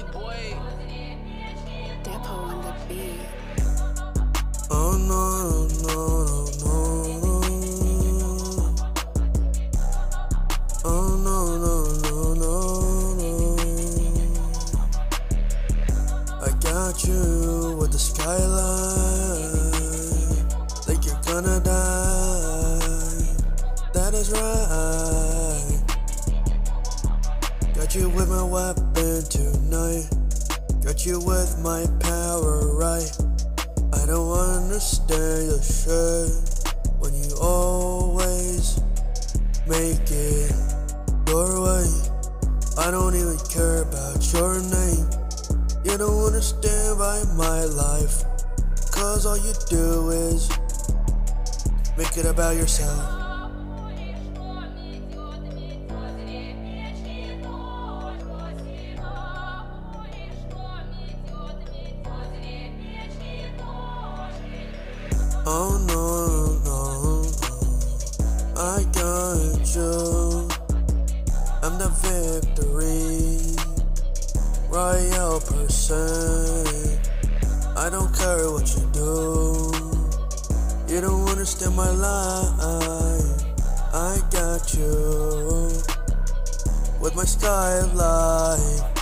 boy. Depo on the beat. Oh no, no, no, no. Oh no, no, no, no, no. I got you with the skyline, like you're gonna die. That is right. Got you with my weapon tonight. Got you with my power right. I don't understand your shit when you always make it your way. I don't even care about your name. You don't understand by my life, cause all you do is make it about yourself. Oh no, no, no, I got you. I'm the victory, royal person. I don't care what you do. You don't understand my life. I got you with my skyline.